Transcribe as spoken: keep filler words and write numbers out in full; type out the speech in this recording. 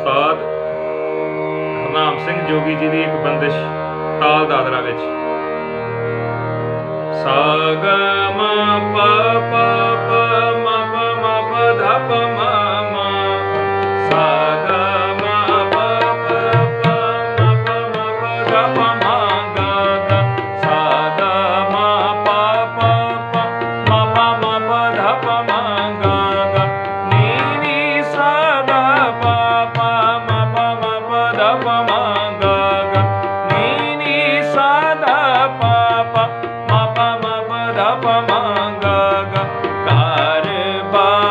ਬਾਅਦ ਹਰਨਾਮ ਸਿੰਘ ਜੋਗੀ ਜੀ ਦੀ ਇੱਕ ਬੰਦਿਸ਼ ਤਾਲ ਦਾਦਰਾ ਵਿੱਚ ਸਾ ਗ ਮ ਪ ਪ ਪ ਮ ਪ ਮ ਪ ਧ ਪ ਮ ਮ ਸਾ ਗ ਮ ਪ ਪ ਪ ਮ ਪ ਮ ਪ ਧ ਪ ਮ ਗ ਗ ਸਾ ਗ ਮ ਪ ਪ ਪ ਮ ਪ ਮ ਪ ਧ ਪ ਮ ਗ ਗ ਨੀ ਨੀ ਸਾ ਗ ਪ ਪ ਮ ਪ ਮ ਪ ਧ ਪ ਮ ਗ ਗ ਨੀ ਨੀ ਸਾ ਧ ਪ ਪ ਮ ਪ ਮ ਪ ਧ ਪ ਮ ਗ ਗ ਘਰ ਬਾਰ